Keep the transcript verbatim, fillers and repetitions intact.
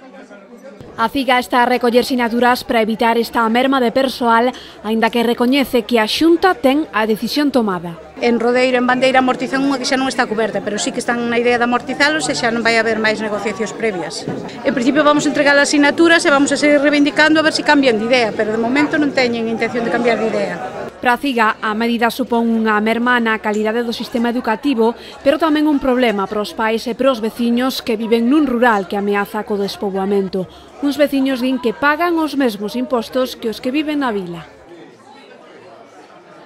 A Figa está a recoller sinaturas para evitar esta merma de persoal, aínda que recoñece que a Xunta ten a decisión tomada. En Rodeiro, en Bandeira, amortizan unha que xa non está coberta, pero sí que están na idea de amortizalos e xa non vai haber máis negociacións previas. En principio vamos a entregar as sinaturas e vamos a seguir reivindicando a ver se cambian de idea, pero de momento non teñen intención de cambiar de idea. Para a Figa, a medida supón unha merma na calidade do sistema educativo, pero tamén un problema para os pais e para os veciños que viven nun rural que ameaza co despoboamento. Uns veciños din que pagan os mesmos impostos que os que viven na vila.